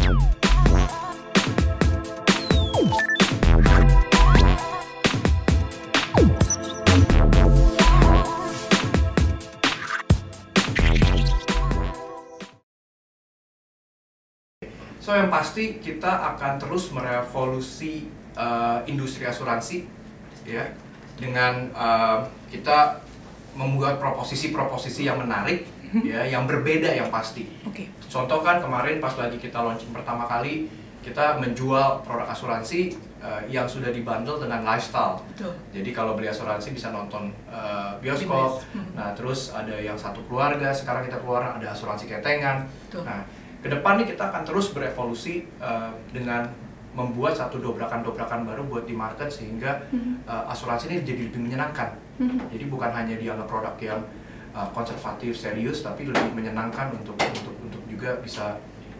So yang pasti kita akan terus merevolusi industri asuransi, ya, dengan kita membuat proposisi-proposisi yang menarik, ya, yang berbeda yang pasti. Contoh kan kemarin pas lagi kita launching pertama kali, kita menjual produk asuransi yang sudah dibundle dengan lifestyle. Jadi kalau beli asuransi bisa nonton bioskop. Nah, terus ada yang satu keluarga, sekarang kita keluar ada asuransi ketengan. Nah, ke depan nih kita akan terus berevolusi dengan membuat satu dobrakan-dobrakan baru buat di market sehingga asuransi ini jadi lebih menyenangkan. Jadi bukan hanya dianggap produk yang konservatif, serius, tapi lebih menyenangkan untuk juga bisa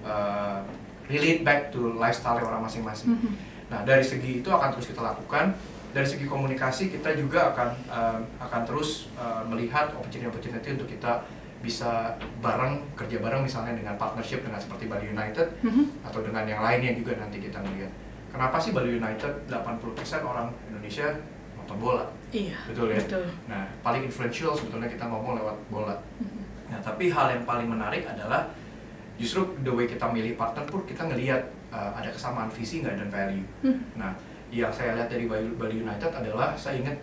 relate back to lifestyle orang masing-masing. Nah, dari segi itu akan terus kita lakukan. Dari segi komunikasi kita juga akan terus melihat opportunity untuk kita bisa kerja bareng misalnya dengan partnership dengan seperti Bali United atau dengan yang lainnya juga nanti kita melihat. Kenapa sih Bali United 80% orang Indonesia nonton bola? Iya. Betul ya? Betul. Nah, paling influential sebetulnya kita ngomong lewat bola. Nah, tapi hal yang paling menarik adalah justru the way kita milih partner pun kita ngelihat ada kesamaan visi nggak dan value. Nah, yang saya lihat dari Bali United adalah saya ingat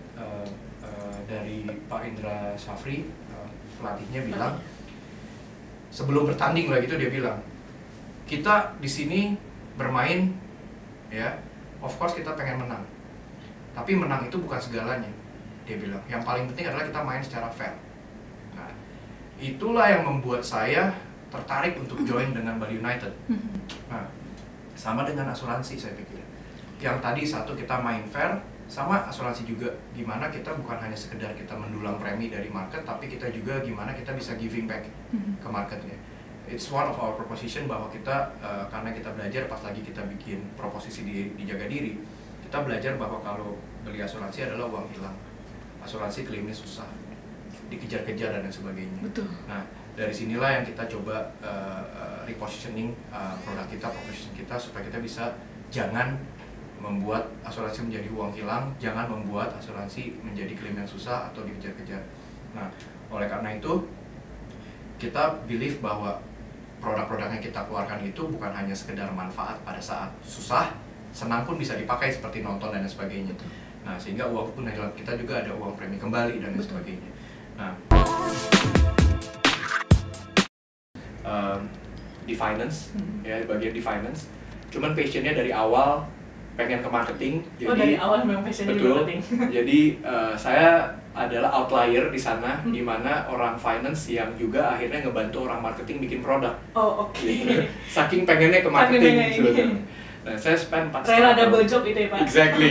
dari Pak Indra Safri, pelatihnya bilang sebelum bertanding lah gitu, dia bilang kita di sini bermain, ya, of course kita pengen menang, tapi menang itu bukan segalanya. Dia bilang yang paling penting adalah kita main secara fair. Nah, itulah yang membuat saya tertarik untuk join dengan Bali United. Nah, sama dengan asuransi saya pikir. Yang tadi satu kita main fair, sama asuransi juga gimana kita bukan hanya sekedar kita mendulang premi dari market, tapi kita juga gimana kita bisa giving back ke marketnya. It's one of our proposition bahwa kita karena kita belajar pas lagi kita bikin proposisi di Jaga Diri, kita belajar bahwa kalau beli asuransi adalah uang hilang, asuransi klaimnya susah, dikejar-kejar dan sebagainya. Betul. Nah, dari sinilah yang kita coba repositioning produk kita, proposition kita supaya kita bisa jangan membuat asuransi menjadi uang hilang, jangan membuat asuransi menjadi klaim yang susah atau dikejar-kejar. Nah, oleh karena itu kita believe bahwa produk-produk yang kita keluarkan itu bukan hanya sekedar manfaat pada saat susah, senang pun bisa dipakai seperti nonton dan sebagainya. Nah, sehingga uang pun dalam kita juga ada uang premi kembali dan sebagainya. Nah, di finance, ya, bagian di finance, cuman passionnya dari awal pengen ke marketing. Jadi, dari awal memang passionnya di marketing. Jadi saya adalah outlier di sana, di mana orang finance yang juga akhirnya ngebantu orang marketing bikin produk. Oh, oke. Gitu. Saking pengennya ke marketing sebetulnya. Nah, saya spend 4 tahun. Rela double job itu ya, Pak? Exactly.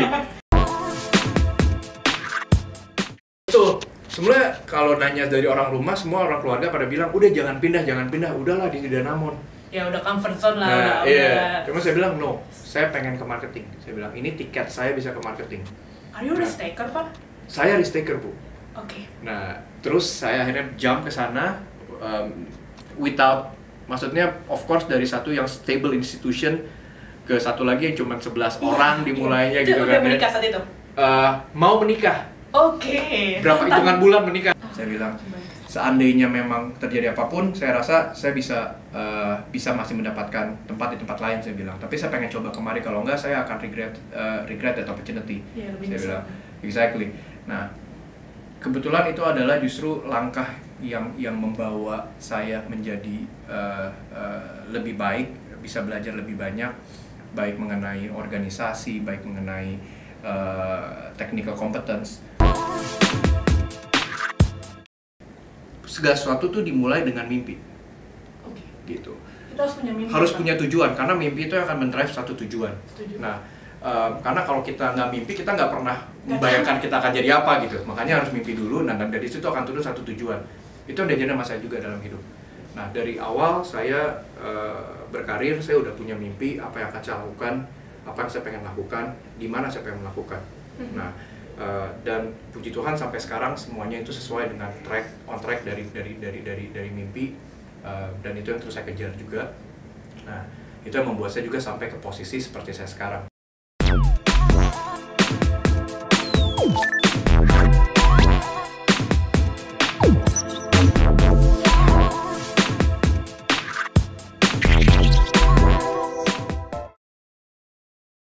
Betul. Sebenarnya kalau nanya dari orang rumah, semua orang keluarga pada bilang, udah jangan pindah, udahlah di Danamon. Ya udah comfort zone lah. Nah, iya. Cuma saya bilang no, saya pengen ke marketing. Saya bilang ini tiket saya bisa ke marketing. Are you risk taker, Pak? Saya risk taker, Bu. Oke. Nah, terus saya akhirnya jump ke sana without, maksudnya of course dari satu yang stable institution ke satu lagi yang cuma 11 orang dimulainya gitu kan. Udah menikah saat itu? Mau menikah. Oke. Berapa hitungan bulan menikah? Saya bilang seandainya memang terjadi apapun, saya rasa saya bisa masih mendapatkan tempat di tempat lain, saya bilang. Tapi saya pengen coba kemari, kalau enggak saya akan regret that opportunity. Saya bilang, exactly. Nah, kebetulan itu adalah justru langkah yang membawa saya menjadi lebih baik, bisa belajar lebih banyak, baik mengenai organisasi, baik mengenai technical competence. Segala sesuatu tuh dimulai dengan mimpi. Gitu. Kita harus punya mimpi. Harus punya tujuan, karena mimpi itu akan mendrive satu tujuan. Setuju. Nah, karena kalau kita nggak mimpi, kita nggak pernah membayangkan kita akan jadi apa gitu. Makanya harus mimpi dulu, dan dari situ akan turun satu tujuan. Itu yang jadi nama saya juga dalam hidup. Nah, dari awal saya berkarir, saya udah punya mimpi apa yang akan saya lakukan, apa yang saya pengen lakukan, di mana saya pengen melakukan. Nah, dan puji Tuhan sampai sekarang semuanya itu sesuai dengan on track dari mimpi, dan itu yang terus saya kejar juga. Nah, Itu yang membuat saya juga sampai ke posisi seperti saya sekarang.